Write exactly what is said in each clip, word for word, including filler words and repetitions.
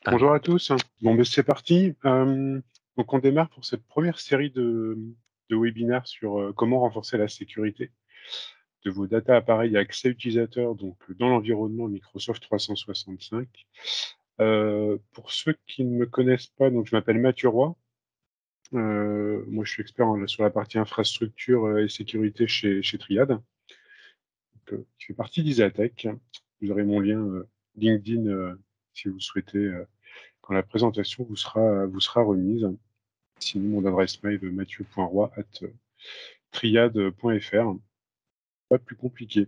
Ah, Bonjour à tous. Bon, ben, c'est parti. Euh, donc, on démarre pour cette première série de, de webinaires sur euh, comment renforcer la sécurité de vos data appareils à accès utilisateur donc, dans l'environnement Microsoft trois cent soixante-cinq. Euh, pour ceux qui ne me connaissent pas, donc, je m'appelle Mathieu Roy. Euh, moi, je suis expert en- sur la partie infrastructure euh, et sécurité chez, chez Triad. Donc, euh, je fais partie d'Isatech. Vous aurez mon lien euh, LinkedIn euh, si vous souhaitez, euh, quand la présentation vous sera, vous sera remise. Sinon, mon adresse mail mathieu point roy arobase triad point f r. Pas plus compliqué.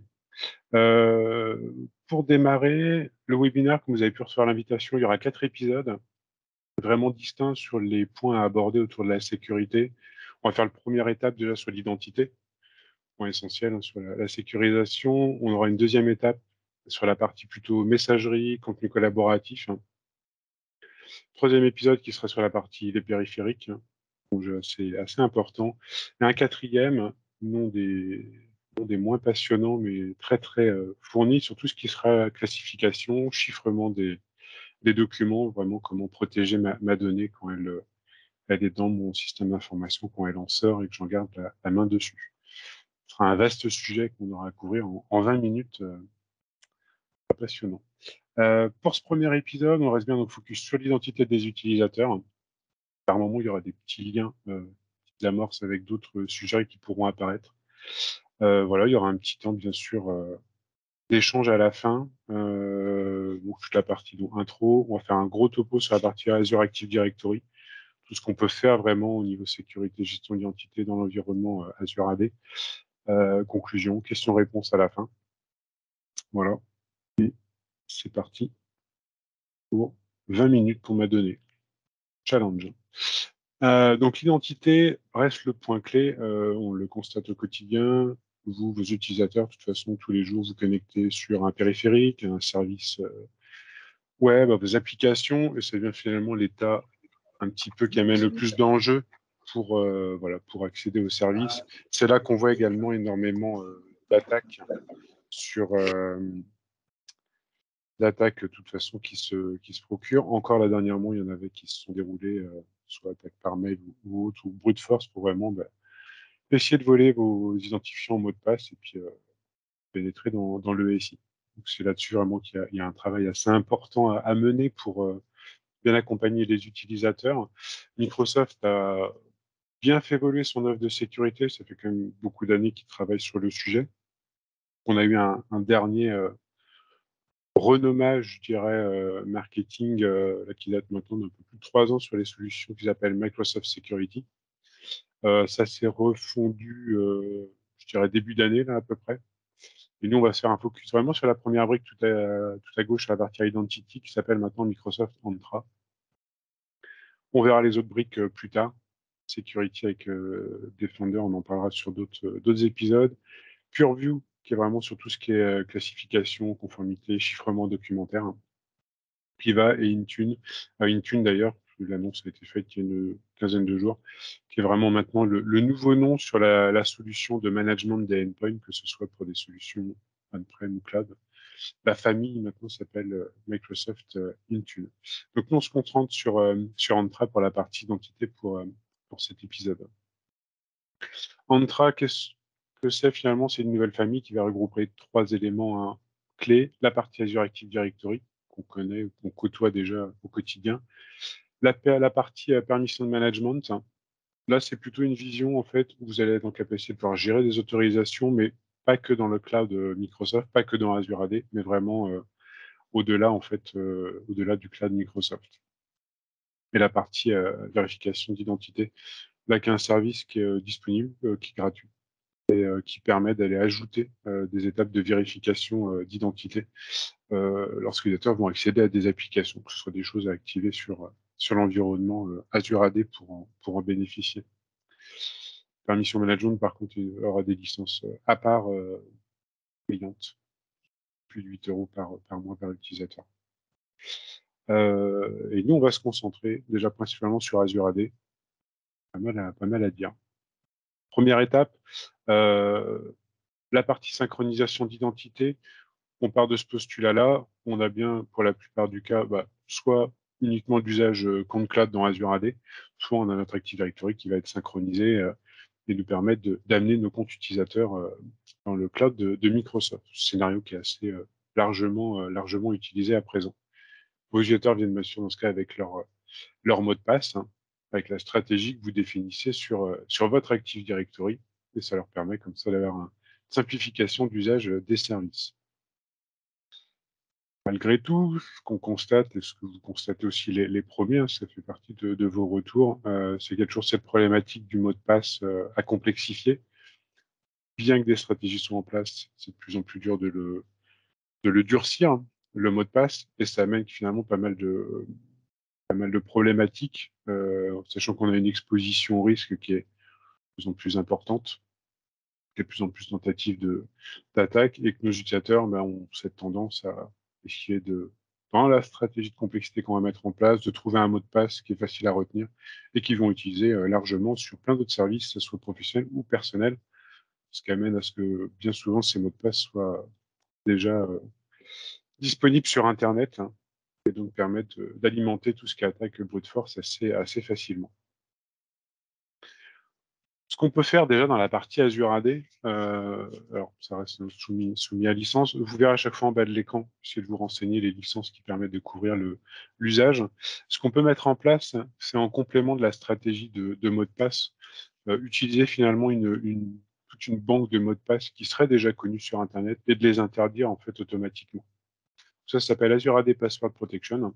Euh, pour démarrer, le webinaire, comme vous avez pu recevoir l'invitation, il y aura quatre épisodes vraiment distincts sur les points à aborder autour de la sécurité. On va faire la première étape déjà sur l'identité, point essentiel, hein, sur la, la sécurisation. On aura une deuxième étape sur la partie plutôt messagerie, contenu collaboratif, hein. Troisième épisode qui sera sur la partie des périphériques, hein. Donc, je- c'est assez important. Et un quatrième, non des, non des moins passionnants, mais très très euh, fourni sur tout ce qui sera classification, chiffrement des, des documents, vraiment comment protéger ma, ma donnée quand elle, euh, elle est dans mon système d'information, quand elle en sort et que j'en garde la, la main dessus. Ce sera un vaste sujet qu'on aura à couvrir en, en vingt minutes, euh, passionnant. Euh, pour ce premier épisode, on reste bien donc focus sur l'identité des utilisateurs. Par moment, il y aura des petits liens euh, d'amorce avec d'autres sujets qui pourront apparaître. Euh, voilà, il y aura un petit temps, bien sûr, euh, d'échange à la fin. Euh, donc, toute la partie donc, intro. On va faire un gros topo sur la partie Azure Active Directory. Tout ce qu'on peut faire vraiment au niveau sécurité, gestion d'identité dans l'environnement euh, Azure A D. Euh, conclusion, questions-réponses à la fin. Voilà, c'est parti pour vingt minutes qu'on m'a donné. Challenge. Euh, donc l'identité reste le point clé, euh, on le constate au quotidien. Vous, vos utilisateurs, de toute façon, tous les jours, vous connectez sur un périphérique, un service euh, web, à vos applications, et c'est bien finalement l'état un petit peu qui amène le plus d'enjeux pour, euh, voilà, pour accéder aux services. C'est là qu'on voit également énormément euh, d'attaques sur euh, d'attaques de toute façon qui se, qui se procurent. Encore là dernièrement, il y en avait qui se sont déroulées, euh, soit attaques par mail ou, ou autre, ou brute force pour vraiment bah, essayer de voler vos identifiants en mot de passe et puis euh, pénétrer dans, dans le S I. Donc c'est là-dessus vraiment qu'il y a, il y a un travail assez important à, à mener pour euh, bien accompagner les utilisateurs. Microsoft a bien fait évoluer son offre de sécurité. Ça fait quand même beaucoup d'années qu'ils travaillent sur le sujet. On a eu un, un dernier euh, renommage, je dirais, euh, marketing, euh, là, qui date maintenant d'un peu plus de trois ans sur les solutions qu'ils appellent Microsoft Security. Euh, ça s'est refondu, euh, je dirais, début d'année, là, à peu près. Et nous, on va se faire un focus vraiment sur la première brique tout à, tout à gauche, sur la partie identity, qui s'appelle maintenant Microsoft Entra. On verra les autres briques euh, plus tard. Security avec euh, Defender, on en parlera sur d'autres euh, d'autres épisodes. PureView, qui est vraiment sur tout ce qui est euh, classification, conformité, chiffrement documentaire, hein. Priva et Intune. Euh, Intune, d'ailleurs, l'annonce a été faite il y a une quinzaine de jours, qui est vraiment maintenant le, le nouveau nom sur la, la solution de management des endpoints, que ce soit pour des solutions on-prem ou cloud. La famille maintenant s'appelle euh, Microsoft euh, Intune. Donc nous, on se concentre sur, euh, sur Entra pour la partie identité pour, euh, pour cet épisode. Entra, qu'est-ce que c'est finalement? C'est une nouvelle famille qui va regrouper trois éléments hein, clés. La partie Azure Active Directory, qu'on connaît, qu'on côtoie déjà au quotidien. La, la partie euh, Permission Management, hein. Là, c'est plutôt une vision en fait où vous allez être en capacité de pouvoir gérer des autorisations, mais pas que dans le cloud euh, Microsoft, pas que dans Azure A D, mais vraiment euh, au-delà en fait, euh, au-delà du cloud Microsoft. Et la partie euh, vérification d'identité, là, qui est un service qui est euh, disponible, euh, qui est gratuit et euh, qui permet d'aller ajouter euh, des étapes de vérification euh, d'identité euh, lorsque les utilisateurs vont accéder à des applications, que ce soit des choses à activer sur, euh, sur l'environnement euh, Azure A D pour en, pour en bénéficier. Permission Management, par contre, il aura des licences euh, à part euh, payantes, plus de huit euros par, par mois par utilisateur. Euh, et nous, on va se concentrer déjà principalement sur Azure A D. Pas mal à, pas mal à dire. Première étape, euh, la partie synchronisation d'identité. On part de ce postulat-là. On a bien, pour la plupart du cas, bah, soit uniquement d'usage euh, compte cloud dans Azure A D, soit on a notre Active Directory qui va être synchronisé euh, et nous permettre de- d'amener nos comptes utilisateurs euh, dans le cloud de, de Microsoft. Scénario qui est assez euh, largement, euh, largement utilisé à présent. Vos utilisateurs viennent bien sûr dans ce cas avec leur, euh, leur mot de passe, hein, avec la stratégie que vous définissez sur, euh, sur votre Active Directory, et ça leur permet comme ça d'avoir une simplification d'usage euh, des services. Malgré tout, ce qu'on constate, et ce que vous constatez aussi les, les premiers, hein, ça fait partie de, de vos retours, euh, c'est qu'il y a toujours cette problématique du mot de passe euh, à complexifier. Bien que des stratégies soient en place, c'est de plus en plus dur de le, de le durcir, hein, le mot de passe, et ça amène finalement pas mal de, pas mal de problématiques, euh, sachant qu'on a une exposition au risque qui est de plus en plus importante, qu'il y a de plus en plus de tentatives de, d'attaque, et que nos utilisateurs ben, ont cette tendance à essayer de, dans la stratégie de complexité qu'on va mettre en place, de trouver un mot de passe qui est facile à retenir et qu'ils vont utiliser euh, largement sur plein d'autres services, que ce soit professionnel ou personnel, ce qui amène à ce que bien souvent ces mots de passe soient déjà euh, disponibles sur Internet, hein, et donc permettent euh, d'alimenter tout ce qui attaque le brute force assez, assez facilement. Ce qu'on peut faire déjà dans la partie Azure A D, euh, alors ça reste soumis, soumis à licence, vous verrez à chaque fois en bas de l'écran, essayez de vous renseigner les licences qui permettent de couvrir le- l'usage. Ce qu'on peut mettre en place, c'est en complément de la stratégie de, de mot de passe, euh, utiliser finalement une, une- toute une banque de mots de passe qui serait déjà connue sur Internet et de les interdire en fait automatiquement. Ça, ça s'appelle Azure A D Password Protection.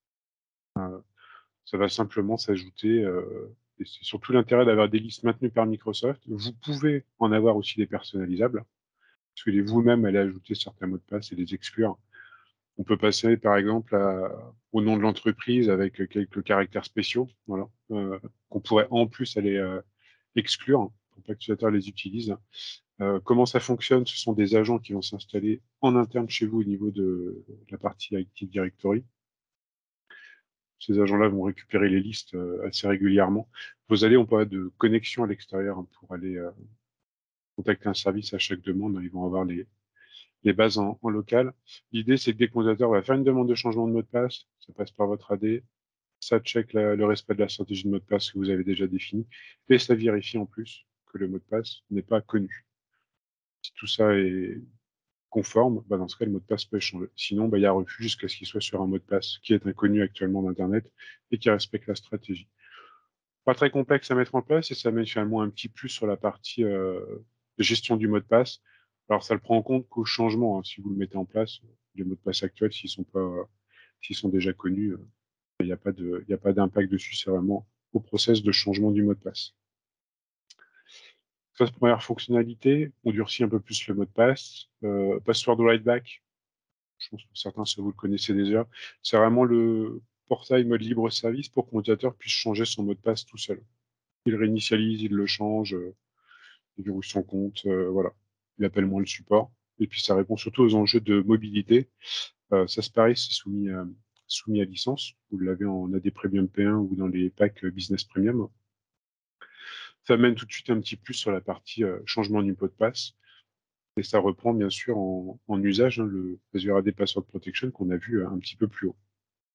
Ça va simplement s'ajouter, euh, et c'est surtout l'intérêt d'avoir des listes maintenues par Microsoft. Vous pouvez en avoir aussi des personnalisables, parce que vous-même allez ajouter certains mots de passe et les exclure. On peut passer par exemple à- au nom de l'entreprise avec quelques caractères spéciaux, voilà, euh, qu'on pourrait en plus aller euh, exclure pour pas que l'utilisateur les utilise. Euh, comment ça fonctionne? Ce sont des agents qui vont s'installer en interne chez vous au niveau de la partie Active Directory. Ces agents-là vont récupérer les listes euh, assez régulièrement. Vos allées n'ont pas de connexion à l'extérieur, hein, pour aller euh, contacter un service à chaque demande, hein. Ils vont avoir les, les bases en, en local. L'idée, c'est que dès que l'utilisateur va faire une demande de changement de mot de passe, ça passe par votre A D, ça check la- le respect de la stratégie de mot de passe que vous avez déjà définie, et ça vérifie en plus que le mot de passe n'est pas connu. Si tout ça est conforme, bah dans ce cas, le mot de passe peut changer. Sinon, bah, il y a refus jusqu'à ce qu'il soit sur un mot de passe qui est inconnu actuellement d'Internet et qui respecte la stratégie. Pas très complexe à mettre en place et ça met finalement un petit plus sur la partie euh, de gestion du mot de passe. Alors ça le prend en compte qu'au changement, hein, si vous le mettez en place, les mots de passe actuels, s'ils sont pas, euh, s'ils sont déjà connus, euh, il n'y a pas de, il n'y a pas d'impact dessus, c'est vraiment au process de changement du mot de passe. Ça, c'est la première fonctionnalité. On durcit un peu plus le mot de passe. Euh, password write back, je pense que certains, ça vous le connaissez déjà. C'est vraiment le portail mode libre service pour que l'utilisateur puisse changer son mot de passe tout seul. Il réinitialise, il le change, euh, il verrouille son compte, euh, voilà. Il appelle moins le support. Et puis ça répond surtout aux enjeux de mobilité. Euh, ça, c'est pareil, c'est soumis à, soumis à licence. Vous l'avez en A D Premium P un ou dans les packs euh, Business Premium. Ça mène tout de suite un petit plus sur la partie euh, changement du mot de passe. Et ça reprend bien sûr en, en usage, hein, le Azure A D Password Protection qu'on a vu euh, un petit peu plus haut.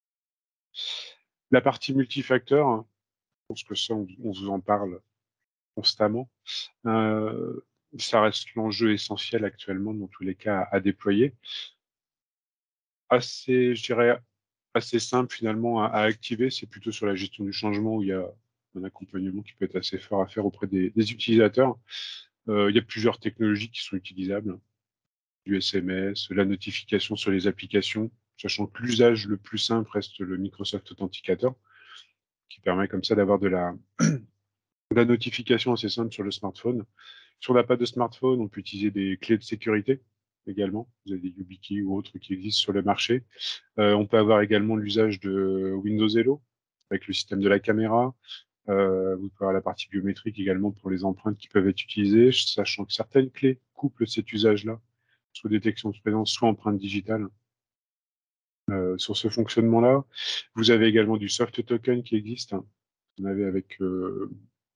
La partie multifacteur, hein, je pense que ça, on, on vous en parle constamment. Euh, ça reste l'enjeu essentiel actuellement, dans tous les cas, à, à déployer. Assez, je dirais, assez simple finalement à, à activer. C'est plutôt sur la gestion du changement où il y a un accompagnement qui peut être assez fort à faire auprès des, des utilisateurs. Euh, il y a plusieurs technologies qui sont utilisables. Du S M S, la notification sur les applications, sachant que l'usage le plus simple reste le Microsoft Authenticator, qui permet comme ça d'avoir de la, de la notification assez simple sur le smartphone. Si on n'a pas de smartphone, on peut utiliser des clés de sécurité également. Vous avez des YubiKey ou autres qui existent sur le marché. Euh, on peut avoir également l'usage de Windows Hello avec le système de la caméra. Euh, vous pouvez avoir la partie biométrique également pour les empreintes qui peuvent être utilisées, sachant que certaines clés couplent cet usage-là, soit détection de présence, soit empreinte digitale. Euh, sur ce fonctionnement-là, vous avez également du soft token qui existe. Vous en avez avec, euh,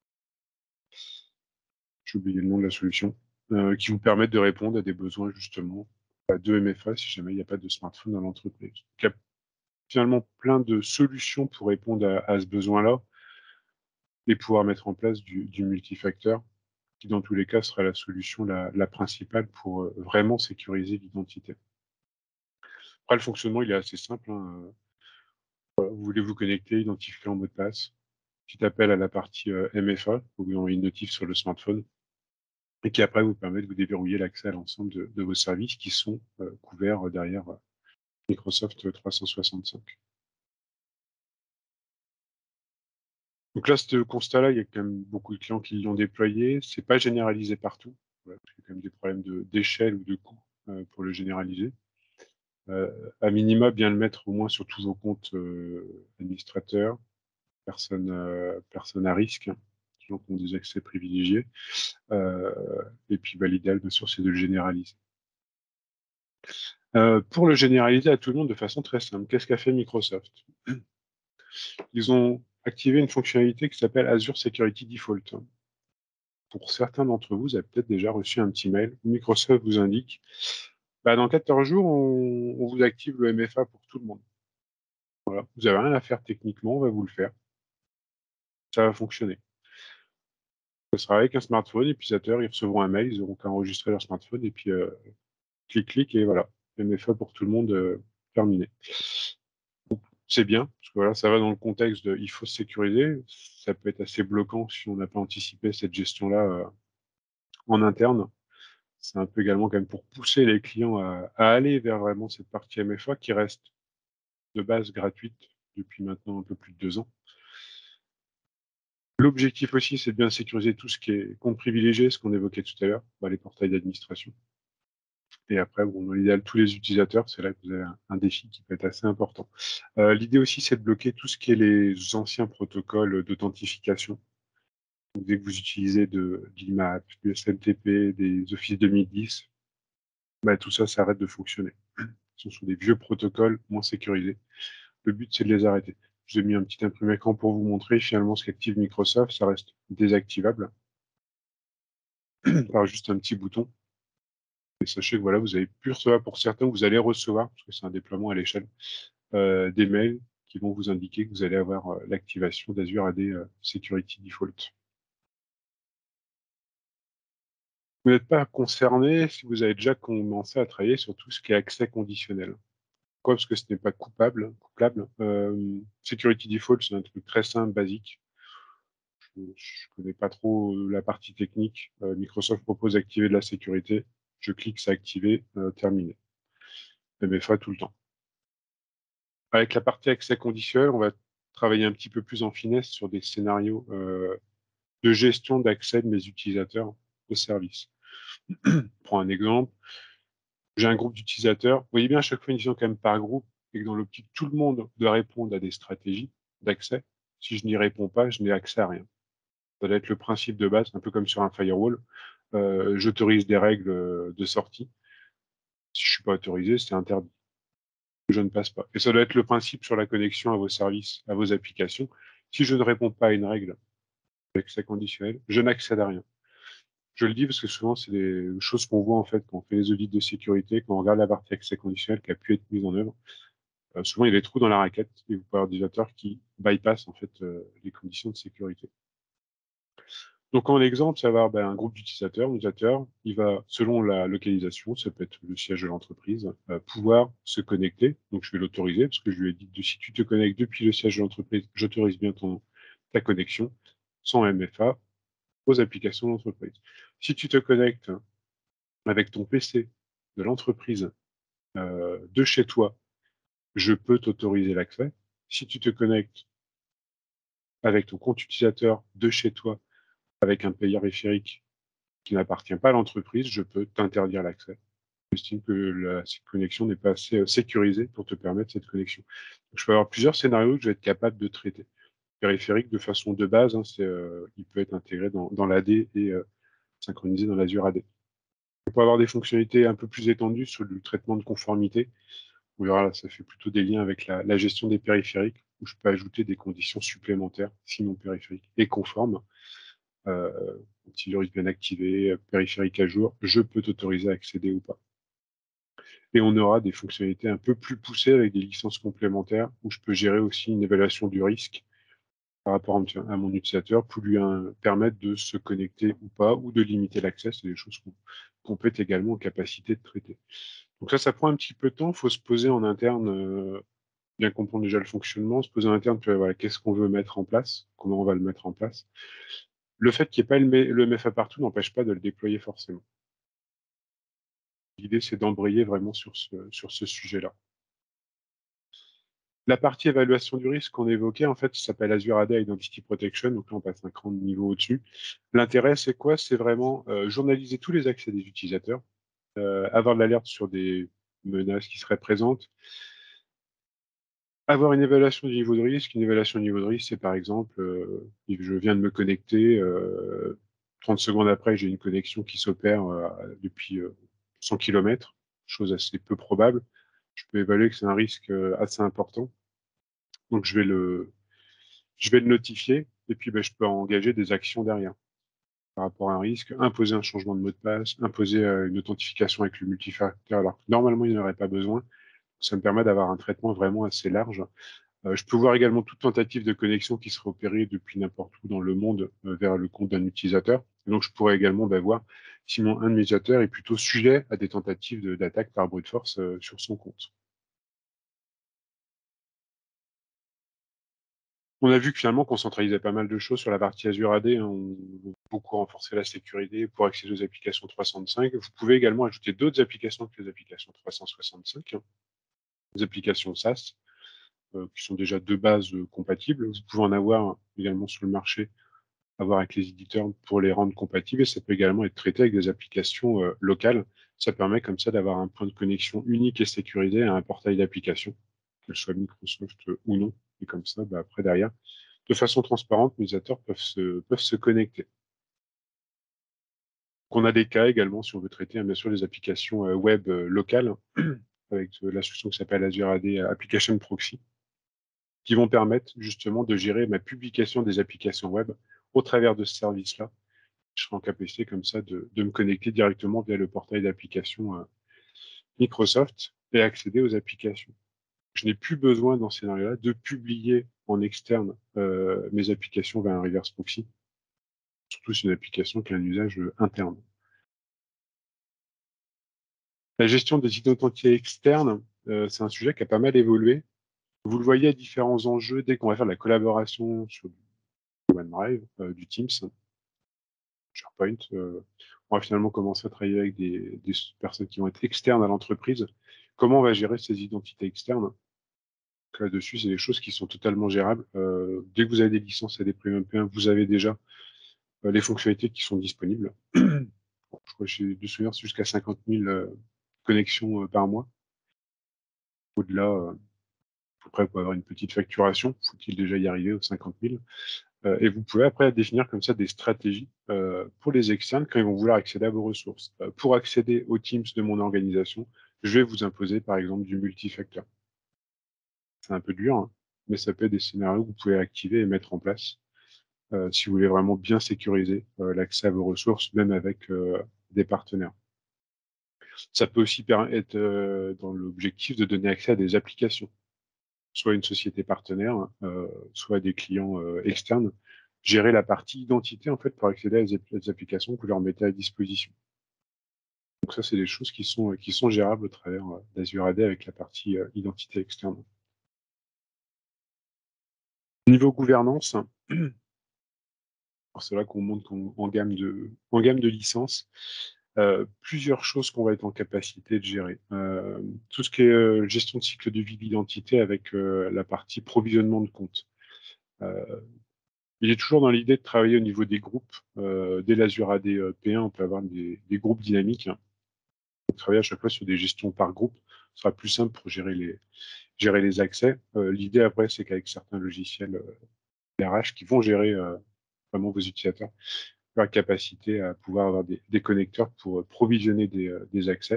j'ai oublié le nom de la solution, euh, qui vous permettent de répondre à des besoins justement de M F A si jamais il n'y a pas de smartphone dans l'entreprise. finalement plein de solutions pour répondre à, à ce besoin-là et pouvoir mettre en place du, du multifacteur, qui dans tous les cas sera la solution la, la principale pour euh, vraiment sécuriser l'identité. Après, le fonctionnement, il est assez simple, hein. Euh, Vous voulez vous connecter, identifier en mot de passe, petit appel à la partie euh, M F A, vous lui envoyez une notif sur le smartphone, et qui après vous permet de vous déverrouiller l'accès à l'ensemble de, de vos services qui sont euh, couverts euh, derrière euh, Microsoft trois cent soixante-cinq. Donc là, ce constat-là, il y a quand même beaucoup de clients qui l'ont déployé. C'est pas généralisé partout, voilà, parce qu'il y a quand même des problèmes de- d'échelle ou de coût euh, pour le généraliser. Euh, à minima, bien le mettre au moins sur tous vos comptes euh, administrateurs, personnes, euh, personnes à risque, hein, gens qui ont des accès privilégiés. Euh, et puis, bah, l'idéal, bien sûr, c'est de le généraliser. Euh, pour le généraliser à tout le monde de façon très simple, qu'est-ce qu'a fait Microsoft? Ils ont activé une fonctionnalité qui s'appelle Azure Security Default. Pour certains d'entre vous, vous avez peut-être déjà reçu un petit mail où Microsoft vous indique bah, dans quatorze jours, on, on vous active le M F A pour tout le monde. Voilà. Vous n'avez rien à faire techniquement, on va vous le faire. Ça va fonctionner. Ce sera avec un smartphone, les utilisateurs, ils recevront un mail, ils auront qu'à enregistrer leur smartphone et puis euh, clic, clic, et voilà. M F A pour tout le monde, euh, terminé. C'est bien, parce que voilà, ça va dans le contexte de il faut se sécuriser. Ça peut être assez bloquant si on n'a pas anticipé cette gestion-là euh, en interne. C'est un peu également quand même pour pousser les clients à, à aller vers vraiment cette partie M F A qui reste de base gratuite depuis maintenant un peu plus de deux ans. L'objectif aussi, c'est de bien sécuriser tout ce qui est compte privilégié, ce qu'on évoquait tout à l'heure, bah, les portails d'administration. Et après, bon, dans l'idéal, tous les utilisateurs, c'est là que vous avez un, un défi qui peut être assez important. Euh, L'idée aussi, c'est de bloquer tout ce qui est les anciens protocoles d'authentification. Dès que vous utilisez de l'I M A P, du S M T P, des Office deux mille dix, bah, tout ça, ça arrête de fonctionner. Ce sont des vieux protocoles moins sécurisés. Le but, c'est de les arrêter. Je vous ai mis un petit imprimé écran pour vous montrer finalement ce qu'active Microsoft. Ça reste désactivable par juste un petit bouton. Et sachez que voilà, vous avez pu recevoir pour certains, vous allez recevoir, parce que c'est un déploiement à l'échelle, euh, des mails qui vont vous indiquer que vous allez avoir euh, l'activation d'Azure A D euh, Security Default. Vous n'êtes pas concerné si vous avez déjà commencé à travailler sur tout ce qui est accès conditionnel. Pourquoi? Parce que ce n'est pas coupable, couplable. Euh, Security Default, c'est un truc très simple, basique. Je ne connais pas trop la partie technique. Euh, Microsoft propose d'activer de la sécurité. Je clique, c'est activé, euh, terminé. M F A tout le temps. Avec la partie accès conditionnel, on va travailler un petit peu plus en finesse sur des scénarios euh, de gestion d'accès de mes utilisateurs au service. Je prends un exemple. J'ai un groupe d'utilisateurs. Vous voyez bien, à chaque fois, une décision quand même par groupe et que dans l'optique, tout le monde doit répondre à des stratégies d'accès. Si je n'y réponds pas, je n'ai accès à rien. Ça doit être le principe de base, un peu comme sur un firewall. Euh, J'autorise des règles euh, de sortie. Si je suis pas autorisé, c'est interdit. Je ne passe pas. Et ça doit être le principe sur la connexion à vos services, à vos applications. Si je ne réponds pas à une règle d'accès conditionnel, je n'accède à rien. Je le dis parce que souvent, c'est des choses qu'on voit en fait quand on fait les audits de sécurité, quand on regarde la partie accès conditionnel qui a pu être mise en œuvre. Euh, souvent, il y a des trous dans la raquette et vous pouvez avoir des utilisateurs qui bypassent en fait euh, les conditions de sécurité. Donc, en exemple, ça va avoir ben, un groupe d'utilisateurs. L'utilisateur, il va, selon la localisation, ça peut être le siège de l'entreprise, euh, pouvoir se connecter. Donc, je vais l'autoriser parce que je lui ai dit que si tu te connectes depuis le siège de l'entreprise, j'autorise bien ton, ta connexion sans M F A aux applications de l'entreprise. Si tu te connectes avec ton P C de l'entreprise euh, de chez toi, je peux t'autoriser l'accès. Si tu te connectes avec ton compte utilisateur de chez toi, avec un périphérique qui n'appartient pas à l'entreprise, je peux t'interdire l'accès. J'estime que la connexion n'est pas assez euh, sécurisée pour te permettre cette connexion. Donc, je peux avoir plusieurs scénarios que je vais être capable de traiter. Périphérique, de façon de base, hein, c'est, euh, il peut être intégré dans, dans l'A D et euh, synchronisé dans l'Azure A D. On peut avoir des fonctionnalités un peu plus étendues sur le traitement de conformité. On verra là, ça fait plutôt des liens avec la, la gestion des périphériques, où je peux ajouter des conditions supplémentaires si mon périphérique est conforme. Euh, antivirus bien activé, périphérique à jour, je peux t'autoriser à accéder ou pas. Et on aura des fonctionnalités un peu plus poussées avec des licences complémentaires où je peux gérer aussi une évaluation du risque par rapport à mon à mon utilisateur pour lui hein, permettre de se connecter ou pas, ou de limiter l'accès. C'est des choses qu'on qu'on peut être également en capacité de traiter. Donc ça, ça prend un petit peu de temps. Il faut se poser en interne, euh, bien comprendre déjà le fonctionnement, se poser en interne, puis, voilà, qu'est-ce qu'on veut mettre en place, comment on va le mettre en place. Le fait qu'il n'y ait pas le, M- le M F A partout n'empêche pas de le déployer forcément. L'idée, c'est d'embrayer vraiment sur ce, sur ce sujet-là. La partie évaluation du risque qu'on évoquait, en fait, ça s'appelle Azure A D Identity Protection. Donc là, on passe un cran de niveau au-dessus. L'intérêt, c'est quoi? C'est vraiment euh, journaliser tous les accès des utilisateurs, euh, avoir de l'alerte sur des menaces qui seraient présentes, avoir une évaluation du niveau de risque. Une évaluation du niveau de risque, c'est par exemple, euh, je viens de me connecter, euh, trente secondes après, j'ai une connexion qui s'opère euh, depuis euh, cent kilomètres, chose assez peu probable. Je peux évaluer que c'est un risque euh, assez important. Donc, je vais le, je vais le notifier et puis ben, je peux engager des actions derrière par rapport à un risque, imposer un changement de mot de passe, imposer euh, une authentification avec le multifacteur alors que normalement il n'y en aurait pas besoin. Ça me permet d'avoir un traitement vraiment assez large. Euh, je peux voir également toute tentative de connexion qui serait opérée depuis n'importe où dans le monde euh, vers le compte d'un utilisateur. Et donc je pourrais également ben, voir si mon un utilisateur est plutôt sujet à des tentatives de- d'attaque par brute force euh, sur son compte. On a vu que finalement qu'on centralisait pas mal de choses sur la partie Azure A D, hein. On a beaucoup renforcé la sécurité pour accéder aux applications trois cent soixante-cinq. Vous pouvez également ajouter d'autres applications que les applications trois cent soixante-cinq, hein, des applications SaaS, euh, qui sont déjà de base euh, compatibles. Vous pouvez en avoir également sur le marché, avoir avec les éditeurs pour les rendre compatibles. Et ça peut également être traité avec des applications euh, locales. Ça permet comme ça d'avoir un point de connexion unique et sécurisé à un portail d'application, qu'elle soit Microsoft euh, ou non. Et comme ça, bah, après, derrière, de façon transparente, les utilisateurs peuvent se, peuvent se connecter. On a des cas également, si on veut traiter, hein, bien sûr, les applications euh, web euh, locales, avec euh, la solution qui s'appelle Azure A D Application Proxy, qui vont permettre justement de gérer ma publication des applications web au travers de ce service-là. Je serai en capacité comme ça de, de me connecter directement via le portail d'application euh, Microsoft et accéder aux applications. Je n'ai plus besoin dans ce scénario-là de publier en externe euh, mes applications vers un reverse proxy. Surtout c'est une application qui a un usage euh, interne. La gestion des identités externes, euh, c'est un sujet qui a pas mal évolué. Vous le voyez à différents enjeux dès qu'on va faire de la collaboration sur du OneDrive, euh, du Teams, SharePoint. Euh, on va finalement commencer à travailler avec des, des personnes qui vont être externes à l'entreprise. Comment on va gérer ces identités externes? Là-dessus, c'est des choses qui sont totalement gérables. Euh, dès que vous avez des licences à des premium P un, vous avez déjà euh, les fonctionnalités qui sont disponibles. Je crois que j'ai de souvenir, c'est jusqu'à cinquante mille euh, connexions euh, par mois. Au-delà, euh, après, pour avoir une petite facturation, faut-il déjà y arriver aux cinquante mille. Euh, et vous pouvez après définir comme ça des stratégies euh, pour les externes quand ils vont vouloir accéder à vos ressources. Euh, pour accéder aux Teams de mon organisation, je vais vous imposer par exemple du multifacteur. C'est un peu dur, hein, mais ça peut être des scénarios que vous pouvez activer et mettre en place euh, si vous voulez vraiment bien sécuriser euh, l'accès à vos ressources, même avec euh, des partenaires. Ça peut aussi être euh, dans l'objectif de donner accès à des applications, soit une société partenaire, euh, soit des clients euh, externes, gérer la partie identité en fait pour accéder à des applications que vous leur mettez à disposition. Donc ça, c'est des choses qui sont qui sont gérables au travers euh, d'Azure A D avec la partie euh, identité externe. Niveau gouvernance, c'est là qu'on monte en, en gamme de en gamme de licences. Euh, plusieurs choses qu'on va être en capacité de gérer. Euh, tout ce qui est euh, gestion de cycle de vie de l'identité avec euh, la partie provisionnement de compte. Euh, il est toujours dans l'idée de travailler au niveau des groupes. Euh, dès l'Azure A D P un, on peut avoir des, des groupes dynamiques. Hein. On travaille à chaque fois sur des gestions par groupe. Ce sera plus simple pour gérer les, gérer les accès. Euh, l'idée après, c'est qu'avec certains logiciels euh, R H qui vont gérer euh, vraiment vos utilisateurs, la capacité à pouvoir avoir des, des connecteurs pour euh, provisionner des, euh, des accès.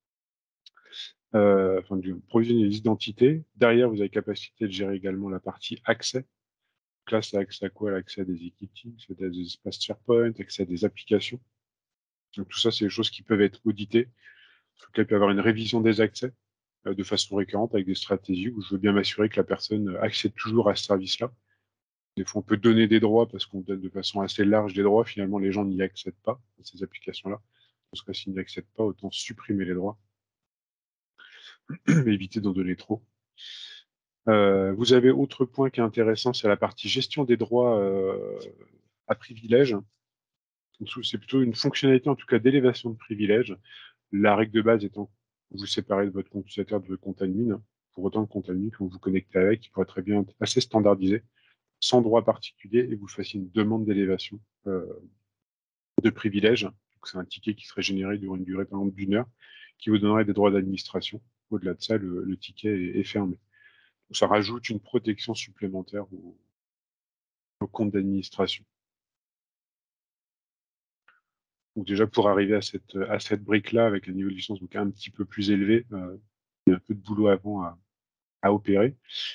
Euh, enfin, du, provisionner les identités. Derrière, vous avez capacité de gérer également la partie accès. Donc là, c'est accès à quoi? L'accès à des équipes, accès à des espaces SharePoint, accès à des applications. Donc tout ça, c'est des choses qui peuvent être auditées. Il faut qu'elle puisse avoir une révision des accès euh, de façon récurrente avec des stratégies où je veux bien m'assurer que la personne accède toujours à ce service-là. Des fois, on peut donner des droits parce qu'on donne de façon assez large des droits. Finalement, les gens n'y accèdent pas à ces applications-là. Parce que s'ils n'y accèdent pas, autant supprimer les droits, mais éviter d'en donner trop. Euh, vous avez autre point qui est intéressant, c'est la partie gestion des droits euh, à privilèges. C'est plutôt une fonctionnalité, en tout cas, d'élévation de privilèges. La règle de base étant vous séparez de votre compte utilisateur de votre compte admin. Pour autant, le compte admin, quand vous vous connectez avec, il pourrait très bien être assez standardisé, sans droit particulier, et vous fassiez une demande d'élévation euh, de privilèges. C'est un ticket qui serait généré durant une durée, par exemple, d'une heure, qui vous donnerait des droits d'administration. Au-delà de ça, le, le ticket est, est fermé. Donc, ça rajoute une protection supplémentaire au, au compte d'administration. Donc déjà, pour arriver à cette, à cette brique-là, avec un niveau de licence donc un petit peu plus élevé, euh, il y a un peu de boulot avant à, à opérer.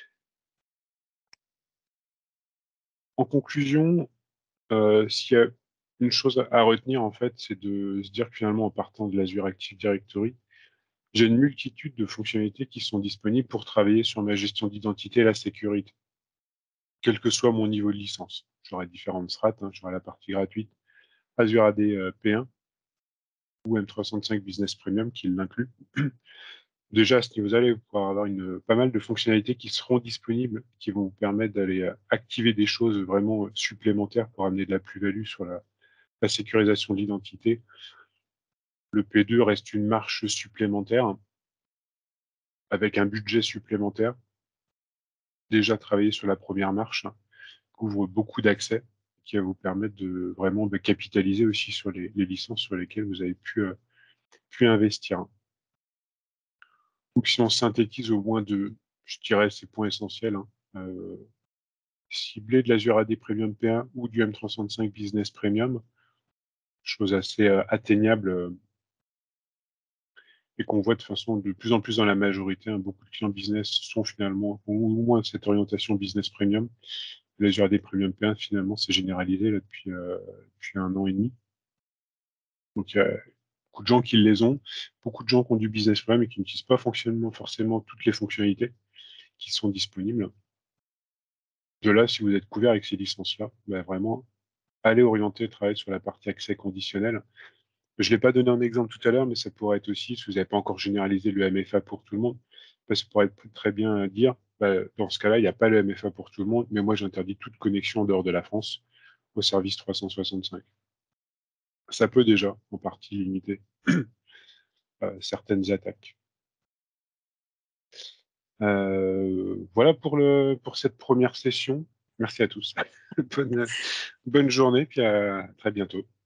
En conclusion, euh, s'il y a une chose à, à retenir, en fait, c'est de se dire que finalement, en partant de l'Azure Active Directory, j'ai une multitude de fonctionnalités qui sont disponibles pour travailler sur ma gestion d'identité et la sécurité, quel que soit mon niveau de licence. J'aurai différentes strates, hein, j'aurai la partie gratuite, Azure A D euh, P un ou M trois cent soixante-cinq Business Premium qui l'inclut. Déjà, à ce niveau-là, vous pourrez avoir une, pas mal de fonctionnalités qui seront disponibles, qui vont vous permettre d'aller euh, activer des choses vraiment euh, supplémentaires pour amener de la plus-value sur la, la sécurisation de l'identité. Le P deux reste une marche supplémentaire avec un budget supplémentaire. Déjà travailler sur la première marche, hein, couvre beaucoup d'accès qui va vous permettre de vraiment de capitaliser aussi sur les, les licences sur lesquelles vous avez pu, euh, pu investir. Donc si on synthétise au moins de, je dirais, ces points essentiels, hein, euh, cibler de l'Azure A D Premium P un ou du M trois cent soixante-cinq Business Premium, chose assez euh, atteignable euh, et qu'on voit de façon de plus en plus dans la majorité. Hein, beaucoup de clients business sont finalement, ont au moins cette orientation Business Premium. L'Azure A D Premium P un, finalement, c'est généralisé là, depuis, euh, depuis un an et demi. Donc, il y a beaucoup de gens qui les ont, beaucoup de gens qui ont du Business Premium et qui n'utilisent pas fonctionnement, forcément toutes les fonctionnalités qui sont disponibles. De là, si vous êtes couvert avec ces licences-là, bah, vraiment, allez orienter le travail sur la partie accès conditionnel. Je ne l'ai pas donné un exemple tout à l'heure, mais ça pourrait être aussi, si vous n'avez pas encore généralisé le M F A pour tout le monde, bah, ça pourrait être très bien dire, bah, dans ce cas-là, il n'y a pas le M F A pour tout le monde, mais moi j'interdis toute connexion en dehors de la France au service trois cent soixante-cinq. Ça peut déjà, en partie, limiter euh, certaines attaques. Euh, voilà pour, le, pour cette première session. Merci à tous. bonne, bonne journée, puis à très bientôt.